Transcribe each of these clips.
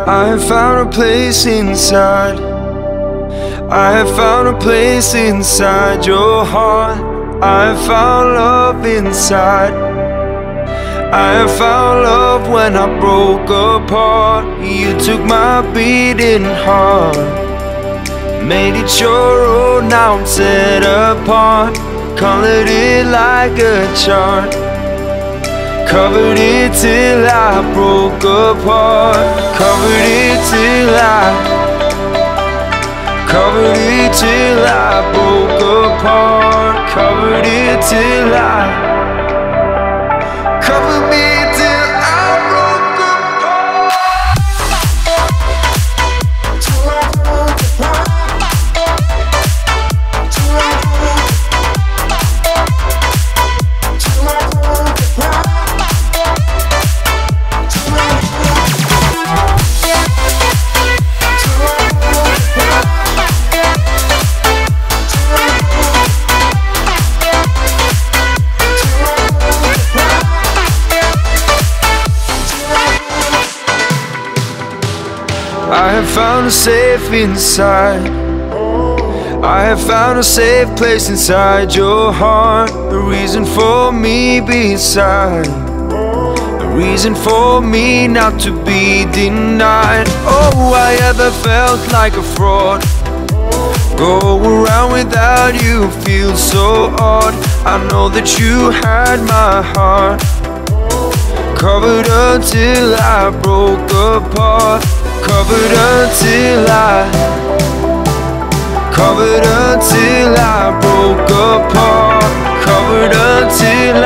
I have found a place inside. I have found a place inside your heart. I have found love inside. I have found love when I broke apart. You took my beating heart, made it your own, now I'm set apart. Colored it like a chart, covered it till I broke apart. Covered it till I broke apart. Covered it till covered me till I broke apart. I have found a safe inside. I have found a safe place inside your heart. A reason for me beside, a reason for me not to be denied. Oh, I ever felt like a fraud. Go around without you feels so odd. I know that you had my heart, covered until I broke apart. Covered until I broke apart. Covered until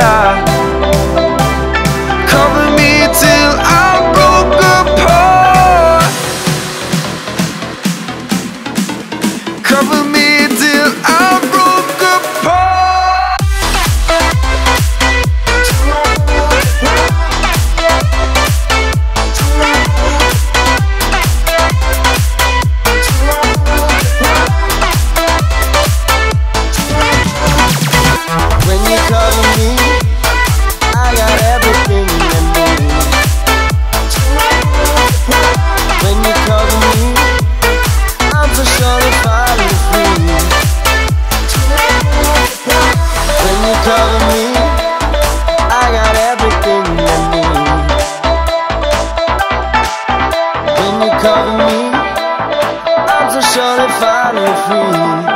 cover me till I broke apart. Cover me till I broke apart. When you cover me, I got everything I need. When you cover me, I'm so sure to finally free. When you cover me, I got everything I need. When you cover me, I'm so sure to finally free.